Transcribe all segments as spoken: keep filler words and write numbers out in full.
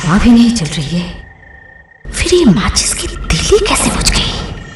हवा भी नहीं चल रही है, फिर ये माचिस की तीली कैसे बुझ गई?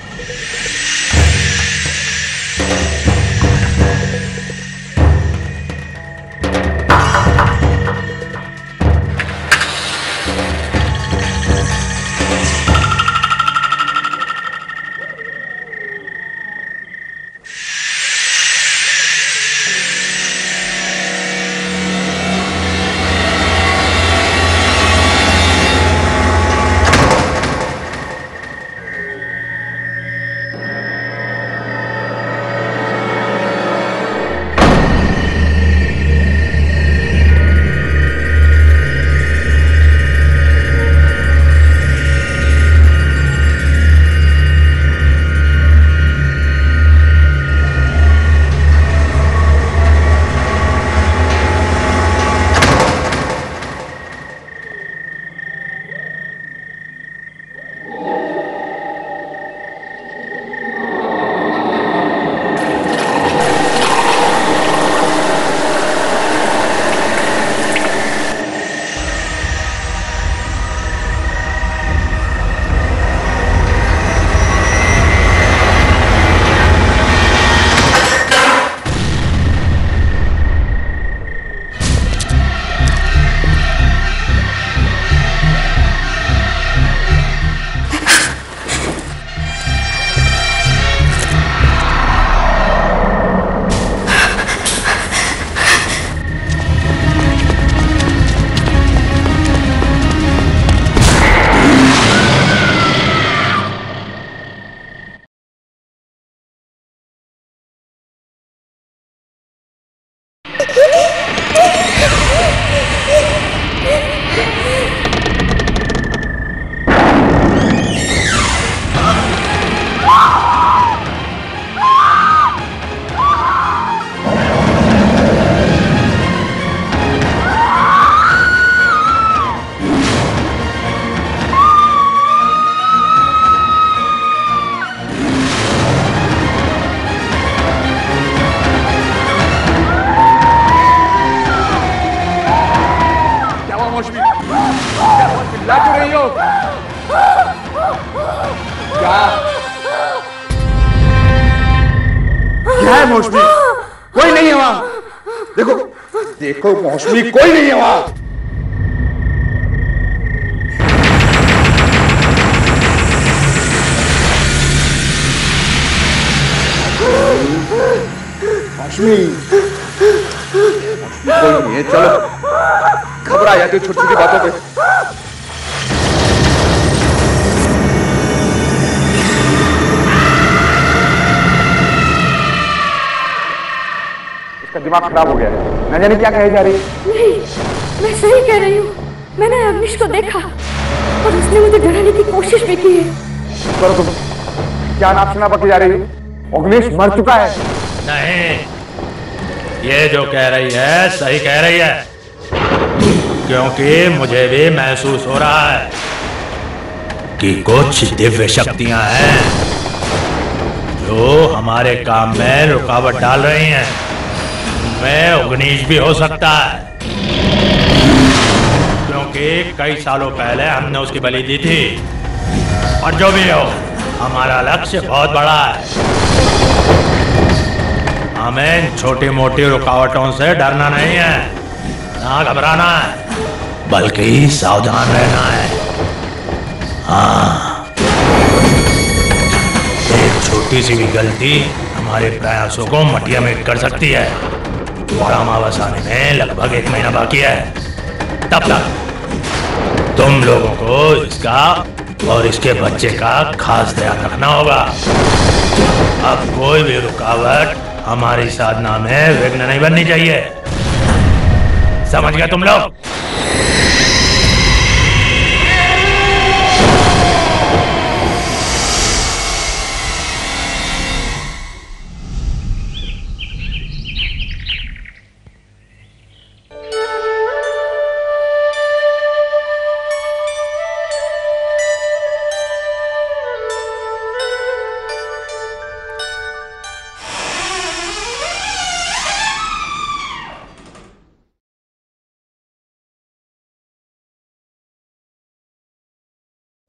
चिल्ला क्यों रही हो? क्या क्या है मौसमी? कोई नहीं है वहां। देखो देखो मौसमी, कोई नहीं है वहां। मौसमी कोई नहीं है। चलो, घबरा जाती हो छोटी छोटी बातों पे। इसका दिमाग खराब हो गया है, न जाने क्या कही जा रही है। नहीं, मैं सही कह रही हूँ। मैंने अग्निश को देखा और उसने मुझे डराने की कोशिश भी की है। करो तुम, क्या नाप सुना बकी जा रही हो? अग्निश मर चुका है। नहीं, ये जो कह रही है सही कह रही है, क्योंकि मुझे भी महसूस हो रहा है कि कुछ दिव्य शक्तियां हैं जो हमारे काम में रुकावट डाल रही हैं। मैं अग्निश भी हो सकता है, क्योंकि कई सालों पहले हमने उसकी बलि दी थी। और जो भी हो, हमारा लक्ष्य बहुत बड़ा है। हमें छोटी मोटी रुकावटों से डरना नहीं है, ना घबराना है, बल्कि सावधान रहना है। हाँ, एक छोटी सी भी गलती हमारे प्रयासों को मटिया मेट कर सकती है। अमावस आने में लगभग एक महीना बाकी है। तब तक तुम लोगों को इसका और इसके बच्चे का खास ध्यान रखना होगा। अब कोई भी रुकावट हमारी साधना में विघ्न नहीं बननी चाहिए। समझ गए तुम लोग?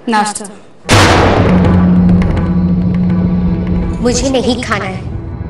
नाश्ता। मुझे नहीं खाना है।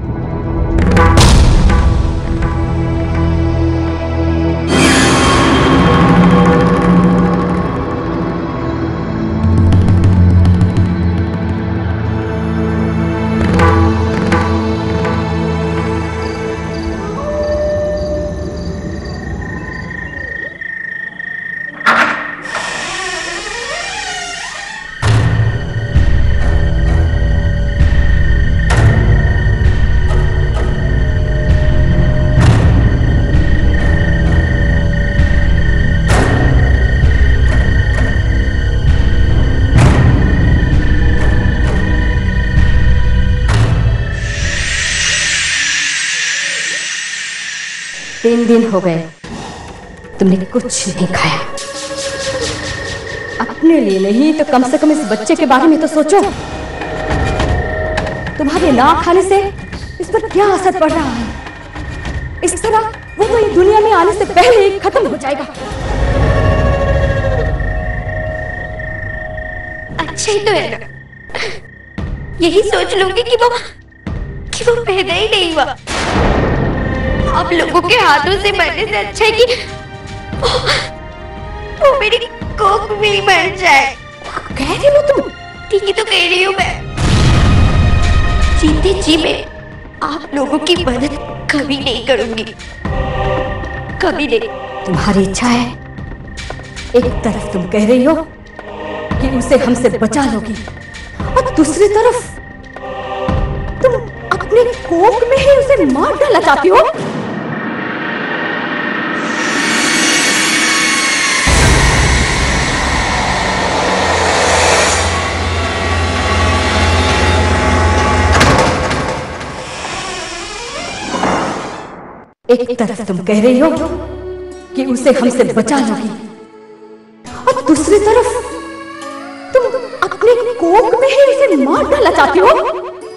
तीन दिन हो गए तुमने कुछ नहीं खाया। अपने लिए नहीं तो कम से कम इस बच्चे के बारे में तो सोचो। तुम्हारे ना खाने से इस पर क्या असर पड़ रहा है। इस तरह वो तो इस दुनिया में आने से पहले ही खत्म हो जाएगा। अच्छा ही तो है ना, यही सोच लूंगी कि वो कि वो पैदा ही नहीं हुआ। आप लोगों के हाथों से मरने से अच्छा है कि वो, वो मेरी कोख में ही मर जाए। कह रही हो तुम? ठीक ही तो कह रही हूँ मैं। जीते जी मैं आप लोगों की मदद कभी नहीं करूंगी, कभी नहीं। तुम्हारी इच्छा है। एक तरफ तुम कह रही हो कि उसे हमसे बचा लोगी और दूसरी तरफ तुम अपने कोख में ही उसे मार डालना चाहती हो। एक तरफ तुम कह रही हो कि उसे हमसे बचा लोगी और दूसरी तरफ तुम अपने कोख में ही उसे मार डालना चाहती हो।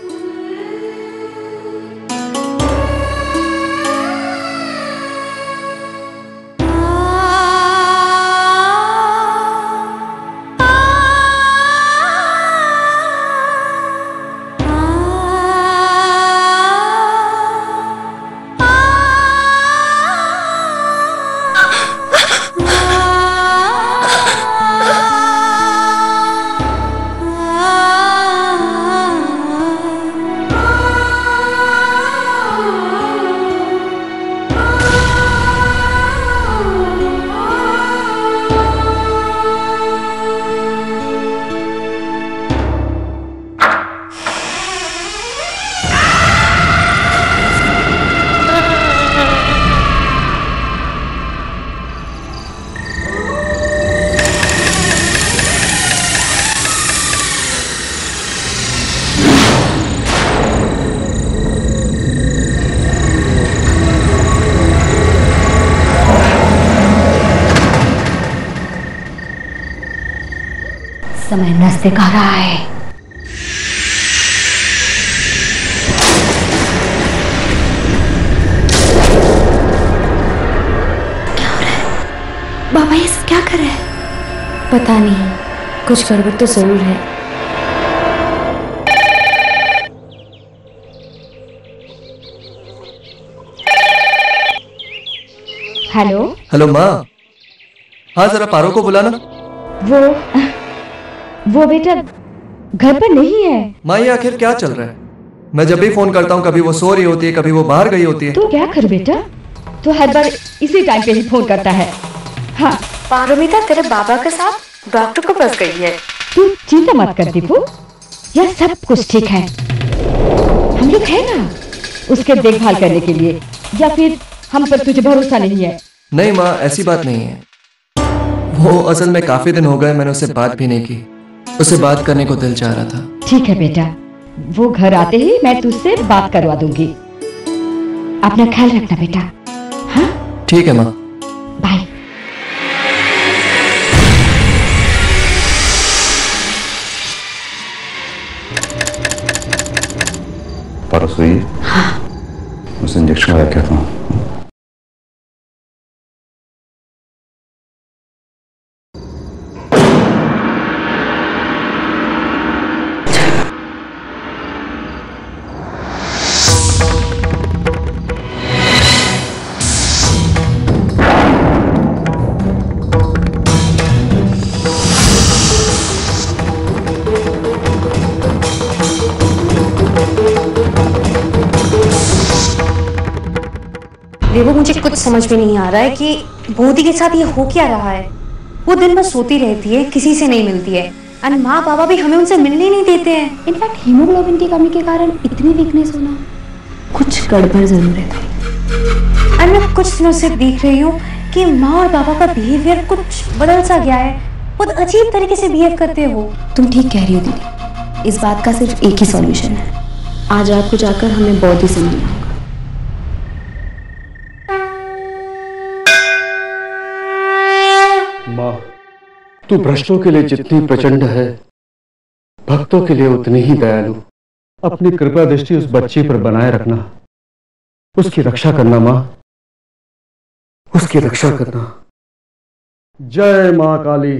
समय नजदीक आ रहा है। क्या हो रहा है? बाबा ये क्या कर रहे हैं? पता नहीं, कुछ गड़बड़ तो जरूर है। हेलो हेलो माँ। हाँ जरा पारो को बुलाना। वो वो बेटा घर पर नहीं है। माँ ये आखिर क्या चल रहा है? मैं जब भी फोन करता हूँ कभी वो सो रही होती है, कभी वो बाहर गई होती है। तो क्या कर बेटा, तो हर बार इसी टाइम पे ही फोन करता है। हाँ पारोमिता तेरे बाबा के साथ डॉक्टर को पास गई है। तू चिंता मत कर दीपू, यह सब कुछ ठीक है। हम लोग हैं ना उसके देखभाल करने के लिए, या फिर हम पर तुझे भरोसा नहीं है? नहीं माँ ऐसी बात नहीं है। वो असल में काफी दिन हो गए मैंने उससे बात भी नहीं की। उससे बात करने को दिल चाह रहा था। ठीक है बेटा, वो घर आते ही मैं तुझसे बात करवा दूंगी। अपना ख्याल रखना बेटा। हाँ ठीक है माँ, बाय। परसों ही हाँ उस इंजेक्शन लगा क्या था? मुझे कुछ समझ में नहीं आ रहा है कि बोधी के साथ ये हो क्या रहा है। वो दिन भर सोती रहती है, किसी से नहीं मिलती है, और माँ बाबा भी हमें उनसे मिलने नहीं देते हैं। इनफैक्ट हीमोग्लोबिन की कमी के कारण इतनी वीकनेस होना, कुछ गड़बड़ जरूर है। और मैं कुछ दिनों से देख रही हूँ कि माँ और बाबा का बिहेवियर कुछ बदल सा गया है। बहुत अजीब तरीके से बिहेव करते हैं वो। तुम ठीक कह रही हो दीदी, इस बात का सिर्फ एक ही सॉल्यूशन है, आज रात को जाकर हमें बॉडी से मिलना होगा। माँ, तू भ्रष्टों के लिए जितनी प्रचंड है, भक्तों के लिए उतनी ही दयालु। अपनी कृपा दृष्टि उस बच्ची पर बनाए रखना, उसकी रक्षा करना माँ, उसकी रक्षा करना। जय माँ काली।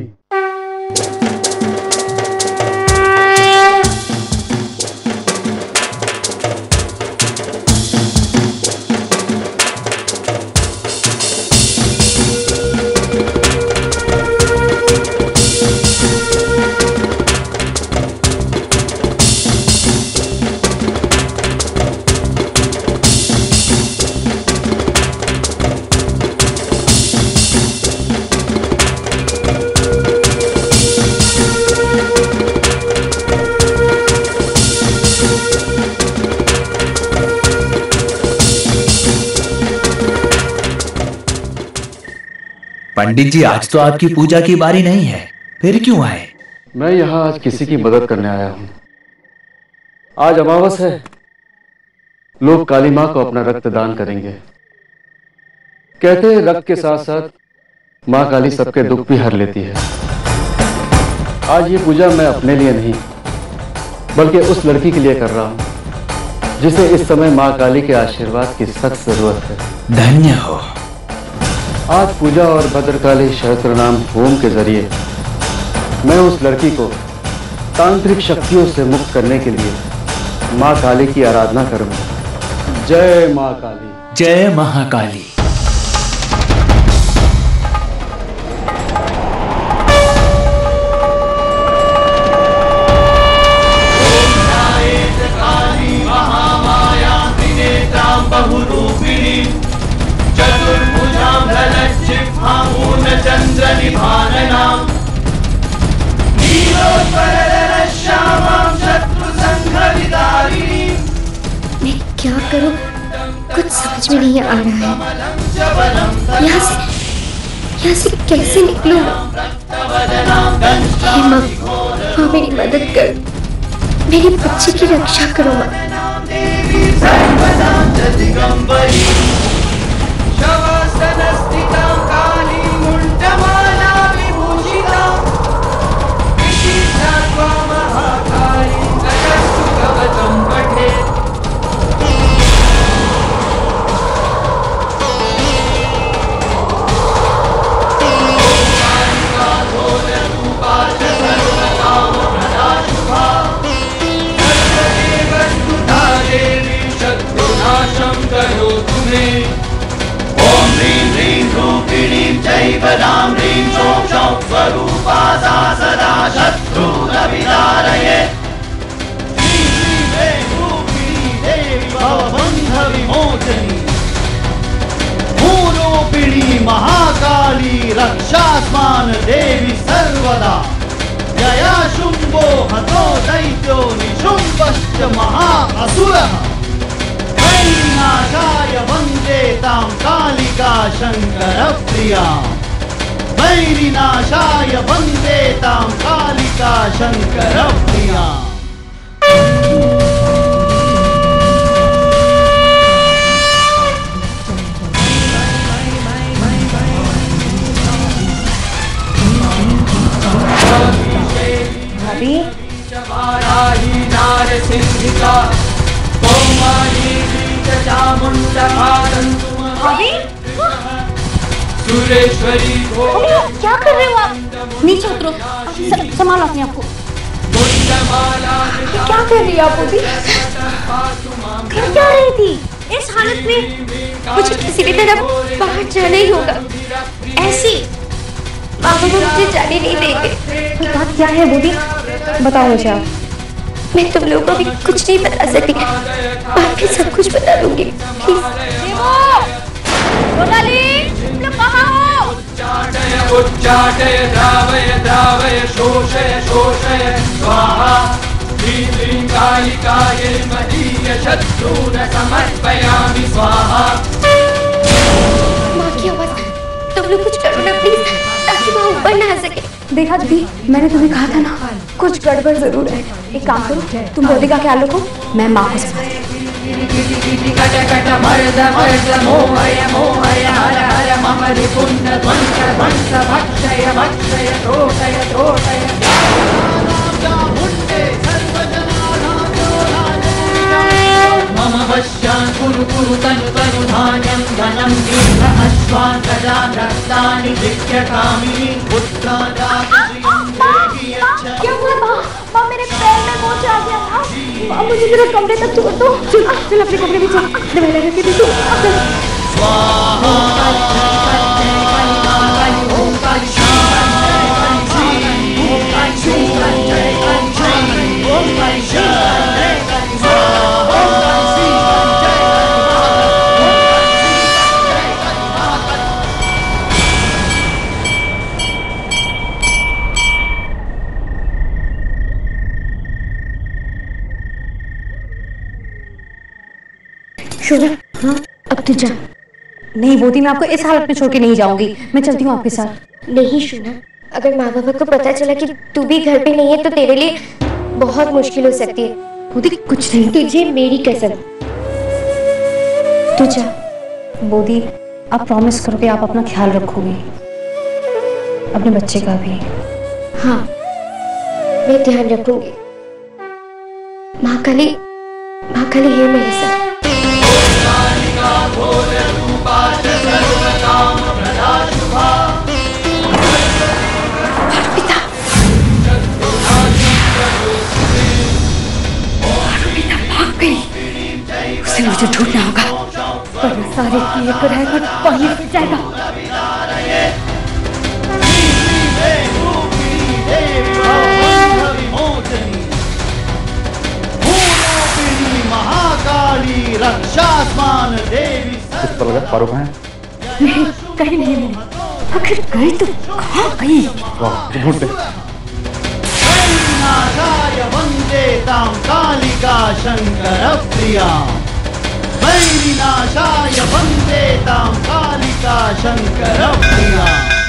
पंडित जी, आज तो आपकी पूजा की बारी नहीं है, फिर क्यों आए? मैं यहाँ आज किसी की मदद करने आया हूँ। आज अमावस है, लोग काली माँ को अपना रक्त दान करेंगे। कहते हैं रक्त के साथ साथ माँ काली सबके दुख भी हर लेती है। आज ये पूजा मैं अपने लिए नहीं, बल्कि उस लड़की के लिए कर रहा हूँ जिसे इस समय माँ काली के आशीर्वाद की सख्त जरूरत है। धन्य हो। आज पूजा और भद्रकाली सहस्त्र नाम होम के जरिए मैं उस लड़की को तांत्रिक शक्तियों से मुक्त करने के लिए माँ काली की आराधना करूंगा। जय माँ काली। जय महाकाली। मैं क्या करूं, कुछ समझ में नहीं आ रहा है। यहाँ से यहाँ से कैसे निकलूं? हे माँ, माँ मेरी मदद कर, मेरी बच्ची की रक्षा करो माँ। महाकाली रक्षास्मान देवी सर्वदा। यया शुंभो हतो दैत्यो निशुंभश्च महाअसुरः। वैरिनाशाय वन्दे तां कालिका शङ्करप्रियां। वैरिनाशाय वन्दे तां कालिका शङ्करप्रियां। भाभी, भाभी, सुरेश्वरी क्या कर रहे हो आप? नीचे उतरो, संभालो अपने आप को। क्या कर रही हो आप? भाभी कर क्या रही थी इस हालत में? मुझे किसी भी तरह बाहर जाना ही होगा। ऐसी बाबा को मुझे जाने नहीं देंगे। बात क्या है बोधी, बताओ मुझे आप। मैं तुम लोगों को भी कुछ नहीं बता सकती, बाकी सब कुछ बता दूंगी। प्लीज। रोनाली, तुम लोग कहाँ हो? उच्चाटय उच्चाटय द्रावय द्रावय शोषय शोषय स्वाहा ह्रीं ह्रीं कालिकायै मदीय शत्रून् समर्पयामि स्वाहा। माँ की आवाज, तुम लोग कुछ करो ना प्लीज, ताकि माँ ऊपर ना आ सके। देखा दीदी, मैंने तुम्हें कहा था ना कुछ गड़बड़ जरूर है। एक काम करो, तुम बोधी का ख्याल रखो, मैं माँ को संभालती हूँ। कट कट मर्द मर्द मोहय मोहय हर हर मम रिपुण्ड ध्वंस ध्वंस भक्षय भक्षय त्रोटय त्रोटय मम वश्यान् कुरु कुरु तनु तनु धान्यं धनं दीर्घ अश्वान् गजान् रक्तानि दिव्यकामिनी पुत्रान् क्या हुआ माँ? माँ मेरे पैर में मोच आ गया था। माँ मुझे मेरे कमरे तक छोड़ दो। चल चल अपने कमरे में चल, दवाई लगा के दे दो। शोभा, हाँ अब तू जा। नहीं बोधी, मैं आपको इस हालत में छोड़ के नहीं जाऊंगी। मैं चलती हूँ आपके साथ। नहीं शोना, अगर माँ बाबा को पता चला कि तू भी घर पे नहीं है तो तेरे लिए बहुत मुश्किल हो सकती है। बोधी कुछ नहीं, तुझे मेरी कसम, तू जा। बोधी आप प्रॉमिस करो कि आप अपना ख्याल रखोगी, अपने बच्चे का भी। हाँ मैं ध्यान रखूंगी। माँ काली, माँ काली है मेरे साथ। उसे मुझे ढूंढना होगा, वरना सारे किए कराए पर पानी फिर जाएगा। महाकाली रक्षास्मान देवी। कुछ पता लगा पारो कहाँ है? नहीं, कहीं नहीं मिली। आखिर गई तो कहाँ गई? वाह, ढूंढते। वैरिनाशाय वन्दे तां कालिका शंकर प्रिया। वैरिनाशाय वन्दे तां कालिका शंकर प्रिया।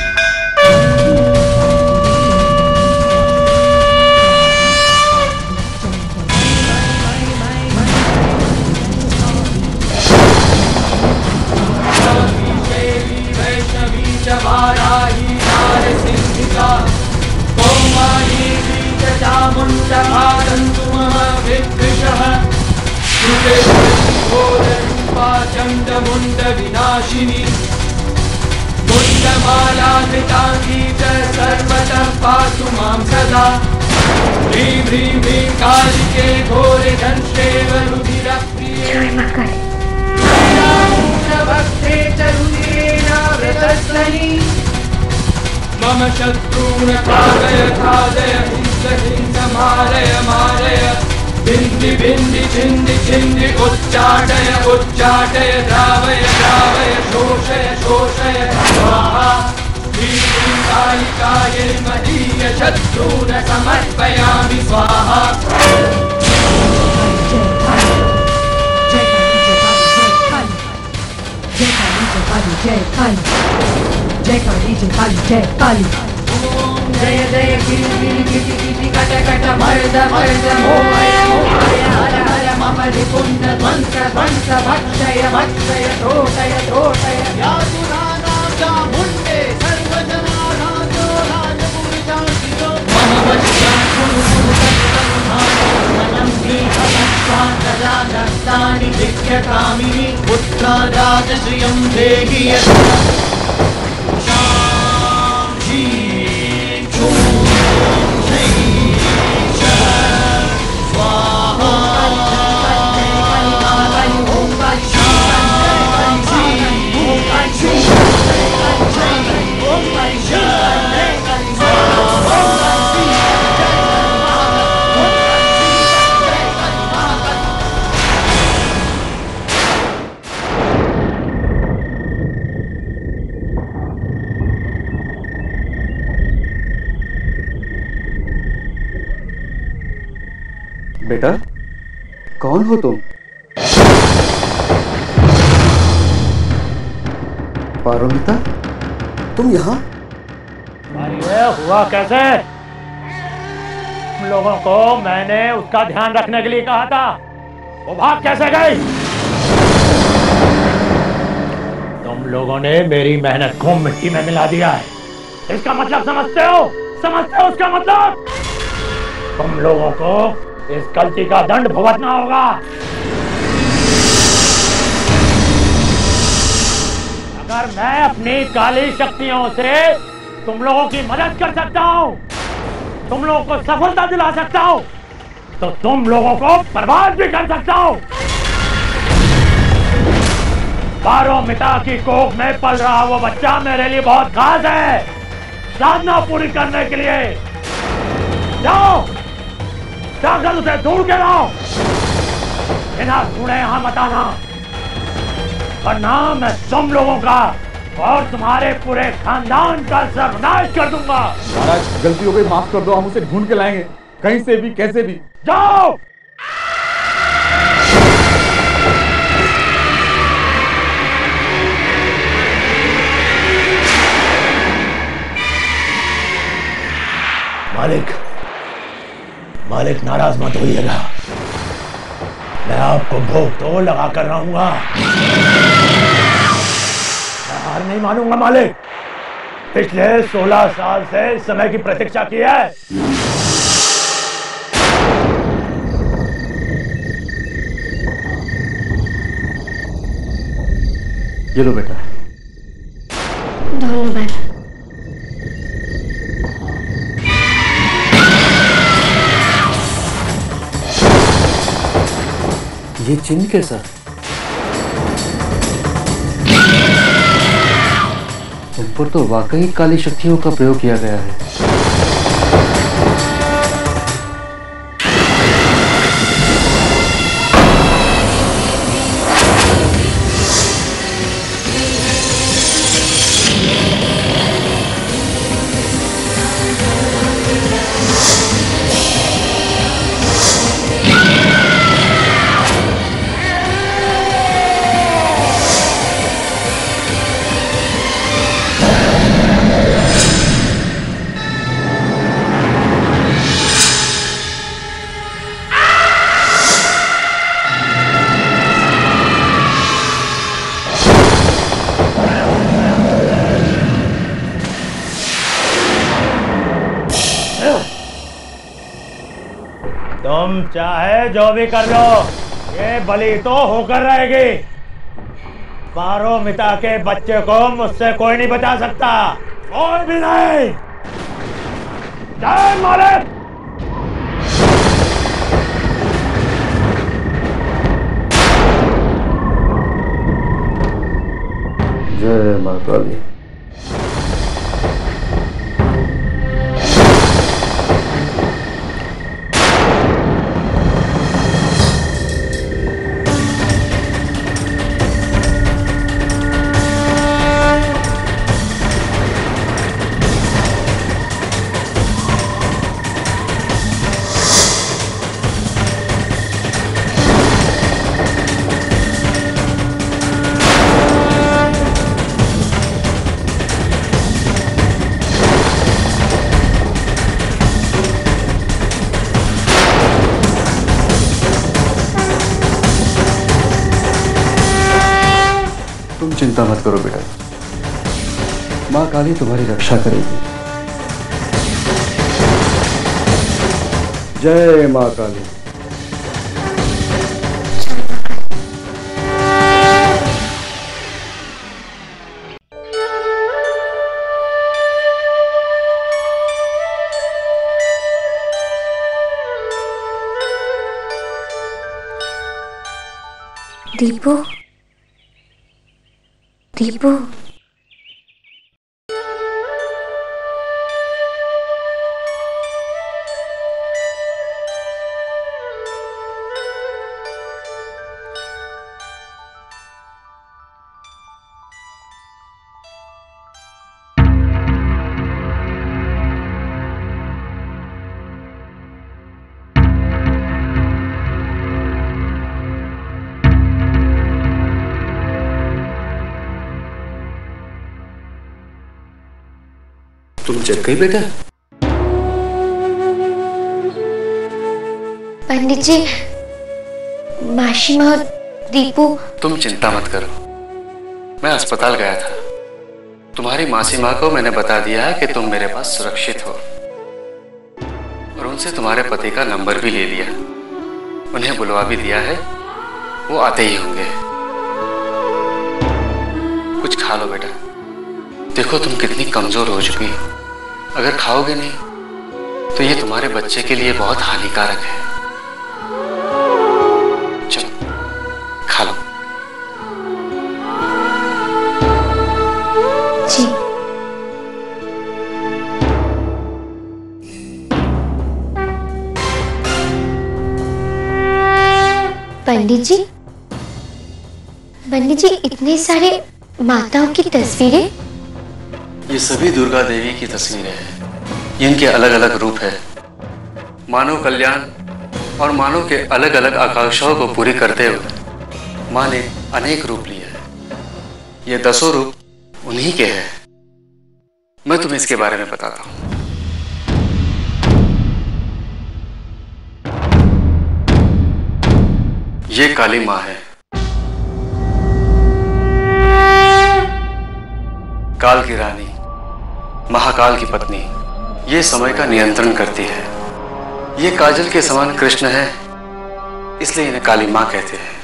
वाराही नारसिंहिका कौमारी चामुण्डमादन्तु मम विद्विषः श्रुते घोररूपा चण्डमुण्डविनाशिनी मुण्डमालाधृताङ्गी च सर्वतः पातु मां सदा। ह्रीं ह्रीं ह्रीं कालिके घोरे दंष्ट्रेव रुधिरप्रिये भक्ते च रुधिरेणावृतस्तनी मम शत्रून् खादय खादय हिंस हिंस मारय मारय भिन्धि भिन्धि छिन्दि छिन्दि उच्चाटय उच्चाटय द्रावय द्रावय शोषय शोषय स्वाहा। ह्रीं ह्रीं कालिकायै मदीय शत्रून् समर्पयामि स्वाहा। जय काली, जय काली, जय काली, जय काली। ओम जय जय गिरि गिरि गिरि गिरि कट कट मर्द मर्द मोहय मोहय हर हर मम रिपुण्ड ध्वंस ध्वंस भक्षय भक्षय त्रोटय त्रोटय यातुनानां चामुण्डे सर्वजनानां जो राजपुरुषां शिरो। मम वश्यान् कुरु कुरु तनु तनु धनं दीर्घ अश्वान् गजान् रक्तानि दिव्यकामिनी पुत्रान् राजश्रियं देहि यत्। बेटा, कौन हो तुम? पारोमिता, तुम यहाँ? ये हुआ कैसे? तुम लोगों को मैंने उसका ध्यान रखने के लिए कहा था, वो भाग कैसे गई? तुम लोगों ने मेरी मेहनत को मिट्टी में मिला दिया है। इसका मतलब समझते हो? समझते हो उसका मतलब? तुम लोगों को इस गलती का दंड भुगतना होगा। अगर मैं अपनी काली शक्तियों से तुम लोगों की मदद कर सकता हूं, तुम लोगों को सफलता दिला सकता हूं, तो तुम लोगों को बर्बाद भी कर सकता हूं। पारोमिता की कोख में पल रहा वो बच्चा मेरे लिए बहुत खास है। साधना पूरी करने के लिए जाओ, जाकर उसे ढूंढ के लाओ। बिना ढूंढे यहां मत आना, वरना मैं तुम लोगों का और तुम्हारे पूरे खानदान का सर्वनाश कर दूंगा। महाराज, गलती हो गई, माफ कर दो, हम उसे ढूंढ के लाएंगे, कहीं से भी, कैसे भी। जाओ। मालिक, मालिक नाराज मत होइएगा, मैं आपको भोग तो लगा कर रहूंगा। मैं हार नहीं मानूंगा मालिक। पिछले सोलह साल से इस समय की प्रतीक्षा की है। ये लो बेटा। धन्यवाद। ये चिन्ह कैसा? तुम पर तो वाकई काली शक्तियों का प्रयोग किया गया है। तुम चाहे जो भी कर लो, ये बलि तो होकर रहेगी। पारोमिता के बच्चे को मुझसे कोई नहीं बचा सकता, कोई भी नहीं। जय मालिक। जय मां काली। चिंता मत करो बेटा, मां काली तुम्हारी रक्षा करेगी। जय मां काली। दीपू, दीपू, तुम जग गई बेटा? पंडित जी, माशिमा और दीपू। तुम चिंता मत करो, मैं अस्पताल गया था। तुम्हारी मासी माँ को मैंने बता दिया है कि तुम मेरे पास सुरक्षित हो, और उनसे तुम्हारे पति का नंबर भी ले लिया। उन्हें बुलवा भी दिया है, वो आते ही होंगे। कुछ खा लो बेटा, देखो तुम कितनी कमजोर हो चुकी हो। अगर खाओगे नहीं तो ये तुम्हारे बच्चे के लिए बहुत हानिकारक है। चलो खा लो। जी। पंडित जी, पंडित जी, इतने सारे माताओं की तस्वीरें। ये सभी दुर्गा देवी की तस्वीरें हैं। इनके अलग अलग रूप है। मानव कल्याण और मानव के अलग अलग आकांक्षाओं को पूरी करते हुए माँ ने अनेक रूप लिए हैं। ये दसों रूप उन्हीं के हैं। मैं तुम्हें इसके बारे में बताता हूँ। ये काली माँ है, काल की रानी, महाकाल की पत्नी। ये समय का नियंत्रण करती है। ये काजल के समान कृष्ण है, इसलिए इन्हें काली माँ कहते हैं।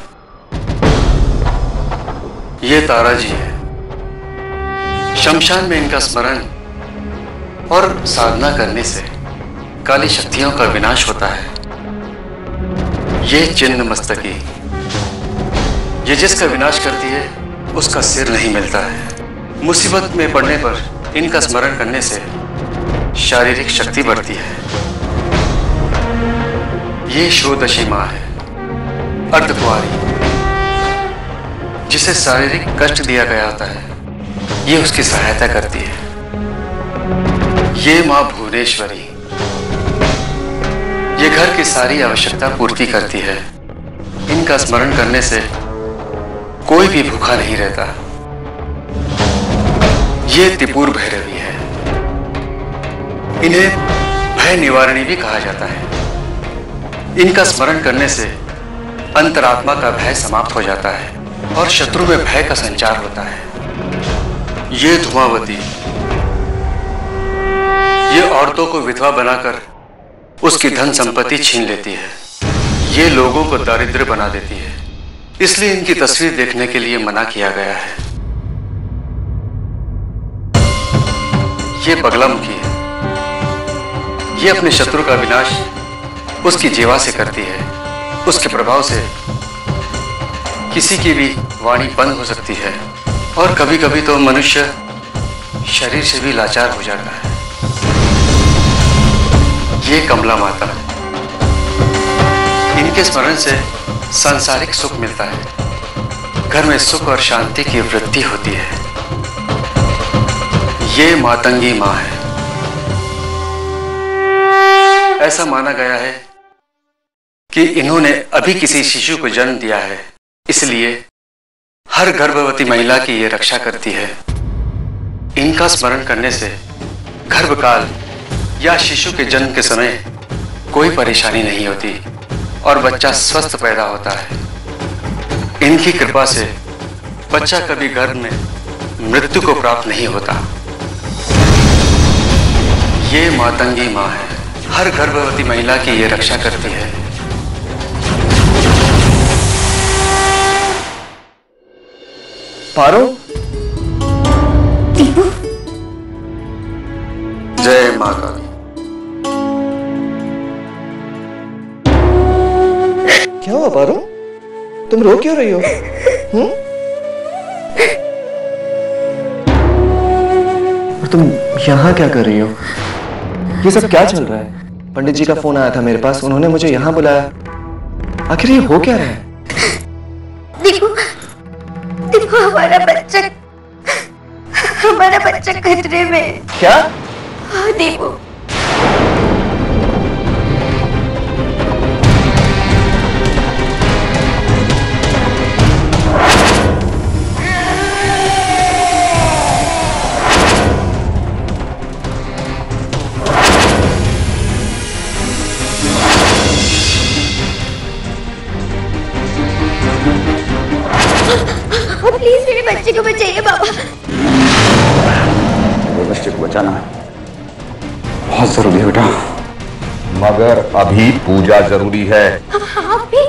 ये तारा जी है। शमशान में इनका स्मरण और साधना करने से काली शक्तियों का विनाश होता है। ये चिन्ह मस्तकी, ये जिसका विनाश करती है उसका सिर नहीं मिलता है। मुसीबत में पड़ने पर इनका स्मरण करने से शारीरिक शक्ति बढ़ती है। ये षोडशी माँ है, अर्धकुंवारी, जिसे शारीरिक कष्ट दिया गया होता है, ये उसकी सहायता करती है। ये माँ भुवनेश्वरी, ये घर की सारी आवश्यकता पूर्ति करती है। इनका स्मरण करने से कोई भी भूखा नहीं रहता। ये त्रिपुर भैरवी है। इन्हें भय निवारणी भी कहा जाता है। इनका स्मरण करने से अंतरात्मा का भय समाप्त हो जाता है और शत्रु में भय का संचार होता है। ये धुमावती, ये औरतों को विधवा बनाकर उसकी धन संपत्ति छीन लेती है। ये लोगों को दारिद्र बना देती है, इसलिए इनकी तस्वीर देखने के लिए मना किया गया है। ये बगलामुखी है। ये अपने शत्रु का विनाश उसकी जीवा से करती है। उसके प्रभाव से किसी की भी वाणी बंद हो सकती है और कभी कभी तो मनुष्य शरीर से भी लाचार हो जाता है। ये कमला माता, इनके स्मरण से सांसारिक सुख मिलता है। घर में सुख और शांति की वृद्धि होती है। ये मातंगी माँ है। ऐसा माना गया है कि इन्होंने अभी किसी शिशु को जन्म दिया है, इसलिए हर गर्भवती महिला की ये रक्षा करती है। इनका स्मरण करने से गर्भकाल या शिशु के जन्म के समय कोई परेशानी नहीं होती और बच्चा स्वस्थ पैदा होता है। इनकी कृपा से बच्चा कभी गर्भ में मृत्यु को प्राप्त नहीं होता। ये मातंगी माँ है। हर गर्भवती महिला की ये रक्षा करती है। पारो, दीपू, जय माँ काली। क्या हुआ पारो? तुम रो क्यों रही हो? हम्म? और तुम यहाँ क्या कर रही हो? ये सब क्या चल रहा है? पंडित जी का फोन आया था मेरे पास, उन्होंने मुझे यहाँ बुलाया। आखिर ये हो क्या रहा है? देखो, देखो हमारा बच्चा, हमारा बच्चा खतरे में है। क्या? हाँ देखो। जाना है, बहुत जरूरी है बेटा। मगर अभी पूजा जरूरी है। आप भी?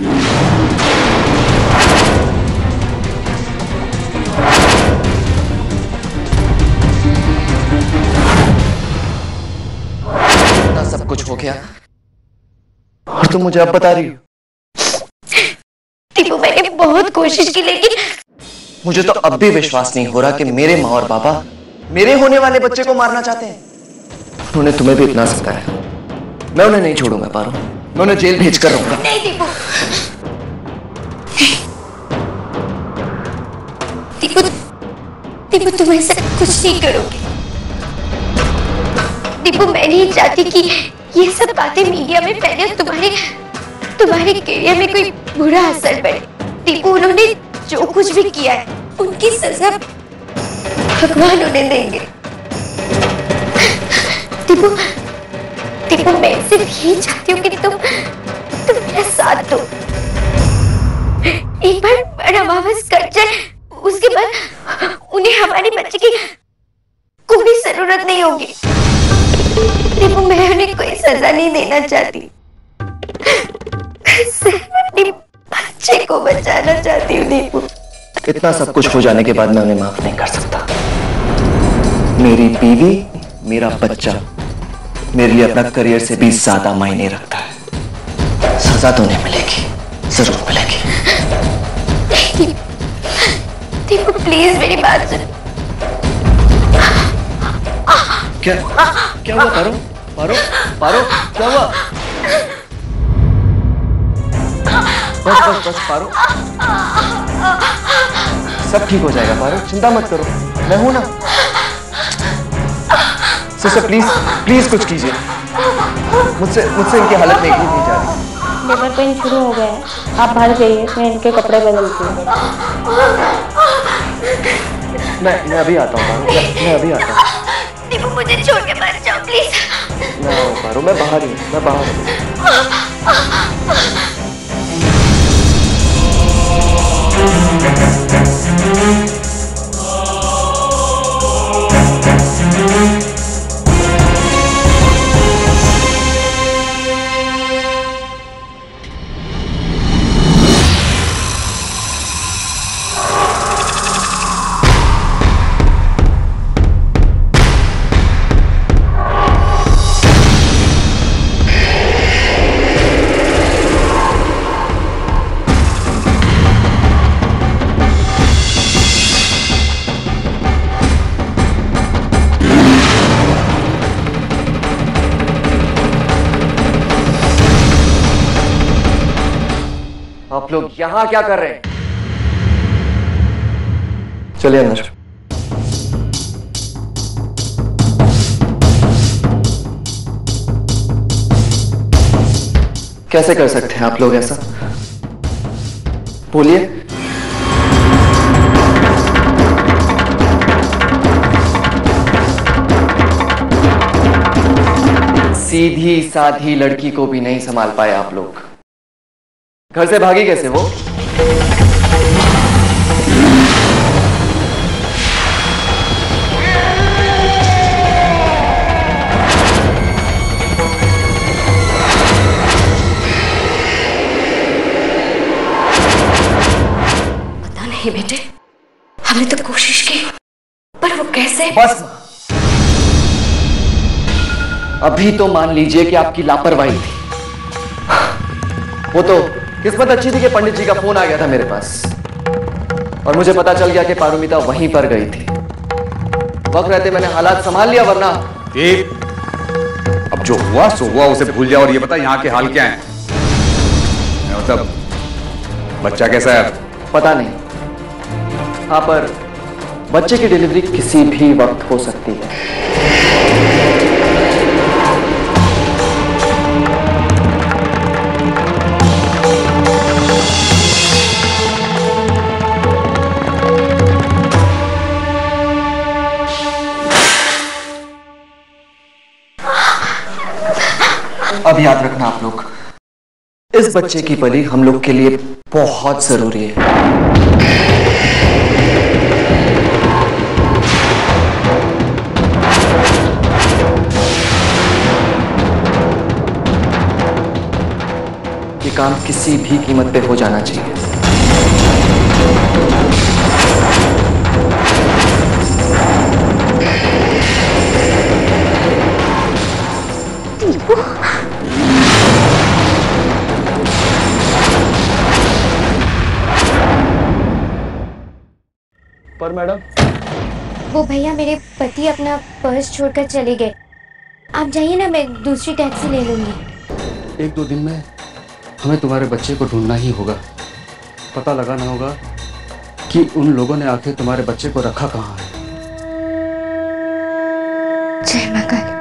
इतना सब कुछ हो गया और तुम मुझे अब बता रही हो? टीपू, मैंने बहुत कोशिश की लेकिन मुझे तो अब भी विश्वास नहीं हो रहा कि मेरे माँ और पापा मेरे होने वाले बच्चे को मारना चाहते हैं। उन्होंने तुम्हें भी इतना सताया, मैं उन्हें नहीं छोड़ूंगा पारो, मैं उन्हें जेल भेज कर रहूंगा। नहीं टीपू, टीपू, टीपू तुम ऐसा कुछ नहीं करोगे। टीपू, मैं नहीं चाहती कि ये सब बातें मीडिया में फैले और तुम्हारे तुम्हारे करियर में कोई बुरा असर पड़े। टीपू, उन्होंने जो कुछ भी किया है उनकी सजा भगवान उन्हें देंगे। टीपू, टीपू, मैं सिर्फ यही चाहती हूँ कि तुम तुम मेरा साथ दो। एक बार अमावस कट जाए, उसके बाद उन्हें हमारे बच्चे की कोई जरूरत नहीं होगी। टीपू, मैं उन्हें कोई सजा नहीं देना चाहती, सिर्फ अपने बच्चे को बचाना चाहती हूँ। टीपू, इतना सब कुछ हो जाने के बाद मैं उन्हें माफ नहीं कर सकता। मेरी बीवी, मेरा बच्चा मेरे लिए अपना करियर से भी ज्यादा मायने रखता है। सजा तो उन्हें मिलेगी, जरूर मिलेगी। टीपू, प्लीज मेरी बात सुन। क्या क्या हुआ पारो? पारो पारो क्या हुआ? बस बस बस पारो, सब ठीक हो जाएगा पारो, चिंता मत करो, मैं हूं ना। सिस्टर प्लीज प्लीज कुछ कीजिए, मुझसे मुझसे इनकी हालत नहीं की जा रही। लेबर पेन शुरू हो गया है, आप बाहर जाइए, मैं इनके कपड़े बदलती हूँ। मैं मैं अभी आता हूँ पारो, मैं, मैं अभी आता हूँ। टीपू, मुझे छोड़ के मत जाओ प्लीज। मैं आऊँ पारो, मैं बाहर ही हूँ, मैं बाहर हूँ। आप लोग यहां क्या कर रहे हैं? चलिए अंदर। कैसे कर सकते हैं आप लोग ऐसा? बोलिए। सीधी साधी लड़की को भी नहीं संभाल पाए आप लोग। घर से भागी कैसे वो? पता नहीं बेटे, हमने तो कोशिश की, पर वो कैसे? बस अभी तो मान लीजिए कि आपकी लापरवाही थी। वो तो किस्मत अच्छी थी कि पंडित जी का फोन आ गया था मेरे पास और मुझे पता चल गया कि पारुमिता वहीं पर गई थी। वक्त रहते मैंने हालात संभाल लिया, वरना अब जो हुआ सो हुआ, उसे भूल जाओ और ये बता यहाँ के हाल क्या हैं? मतलब बच्चा कैसा है? पता नहीं। हाँ, पर बच्चे की डिलीवरी किसी भी वक्त हो सकती है। अब याद रखना आप लोग, इस बच्चे की बलि हम लोग के लिए बहुत जरूरी है। काम किसी भी कीमत पे हो जाना चाहिए। पर मैडम, वो भैया मेरे पति अपना पर्स छोड़कर चले गए। आप जाइए ना, मैं दूसरी टैक्सी ले लूंगी। एक दो दिन में हमें तुम्हारे बच्चे को ढूंढना ही होगा। पता लगाना होगा कि उन लोगों ने आखिर तुम्हारे बच्चे को रखा कहाँ है। जय मां काली।